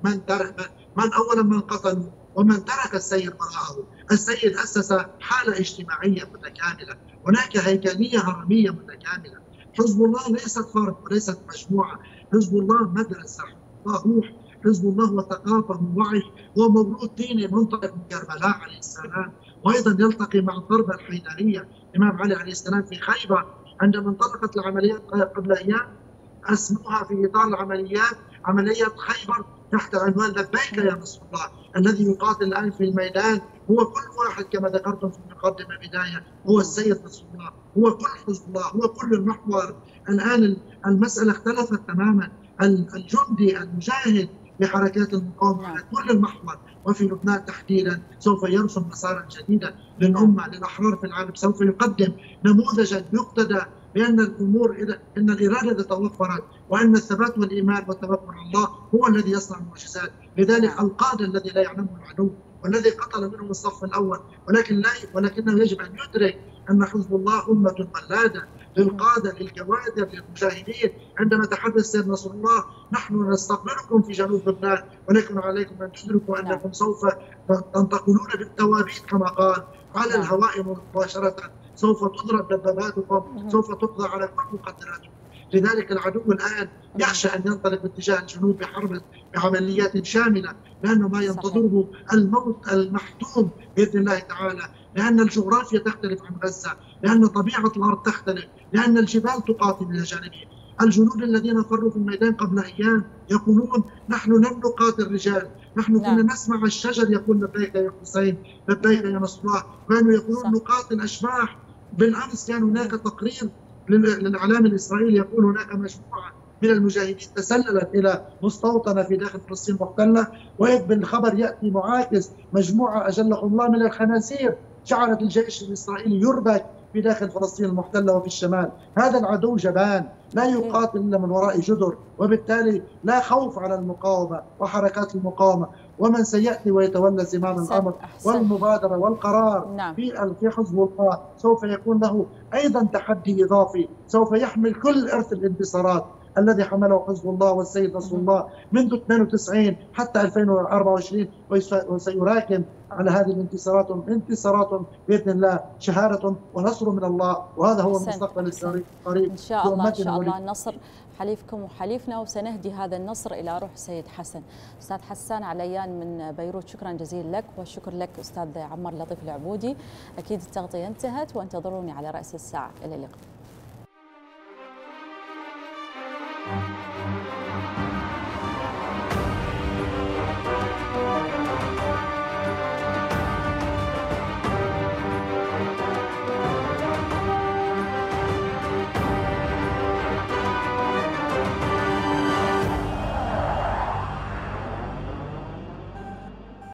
من اولا من قتلوا ومن ترك السيد وراءه. السيد اسس حاله اجتماعيه متكامله، هناك هيكليه هرميه متكامله. حزب الله ليست فرد وليست مجموعه، حزب الله مدرسه، روح. حزب الله وثقافه ووعي ومولود ديني منطلق من كربلاء عليه السلام، وايضا يلتقي مع الضربه الحيدريه الامام علي عليه السلام في خيبر عندما انطلقت العمليات قبل ايام، اسموها في اطار العمليات عمليه خيبر تحت عنوان لبيك يا نصر الله. الذي يقاتل الان في الميدان هو كل واحد كما ذكرتم في المقدمه بدايه، هو السيد نصر الله، هو كل حزب الله، هو كل المحور. الان المساله اختلفت تماما. الجندي المجاهد لحركات المقاومه على كل المحور وفي لبنان تحديدا سوف يرسم مسارا جديدا للامه للاحرار في العالم، سوف يقدم نموذجا يقتدى بان الامور ان الاراده اذا توفرت وان الثبات والايمان والتوكل على الله هو الذي يصنع المعجزات. لذلك القاده الذي لا يعلمه العدو والذي قتل منهم الصف الاول، ولكنه يجب ان يدرك ان حزب الله امه ولاده للقاده للكوادر للمجاهدين. عندما تحدث السيد نصر الله نحن نستقبلكم في جنوب لبنان، ولكن عليكم ان تدركوا انكم سوف تنتقلون بالتوابيت كما قال على الهواء مباشره، سوف تضرب دباباتكم، سوف تقضى على كل مقدراتكم. لذلك العدو الان يخشى ان ينطلق باتجاه الجنوب بعمليات شامله، لانه ما ينتظره الموت المحتوم باذن الله تعالى، لان الجغرافيا تختلف عن غزه، لان طبيعه الارض تختلف، لان الجبال تقاتل الى جانبه. الجنود الذين فروا في الميدان قبل ايام يقولون نحن لم نقاتل رجال، نحن كنا نسمع الشجر يقول لبيك يا حسين، لبيك يا نصر الله، كانوا يقولون نقاتل اشباح. بالامس كان هناك تقرير للاعلام الاسرائيلي يقول هناك مجموعه من المجاهدين تسللت الى مستوطنه في داخل فلسطين المحتله، واذ بالخبر ياتي معاكس مجموعه اجلهم الله من الخنازير جعلت الجيش الاسرائيلي يربك في داخل فلسطين المحتله وفي الشمال. هذا العدو جبان لا يقاتل الا من وراء جدر، وبالتالي لا خوف على المقاومه وحركات المقاومه، ومن سياتي ويتولى زمام الامر والمبادره والقرار في حزب الله سوف يكون له ايضا تحدي اضافي، سوف يحمل كل ارث الانتصارات الذي حمله حزب الله والسيد نصر الله منذ 92 حتى 2024، وسيراكم على هذه انتصارات باذن الله، شهاده ونصر من الله، وهذا هو المستقبل القريب ان شاء الله. ان شاء الله النصر حليفكم وحليفنا، وسنهدي هذا النصر الى روح السيد حسن. استاذ حسان عليان من بيروت، شكرا جزيلا لك، والشكر لك استاذ عمار لطيف العبودي. اكيد التغطيه انتهت، وانتظروني على راس الساعه. الى اللقاء.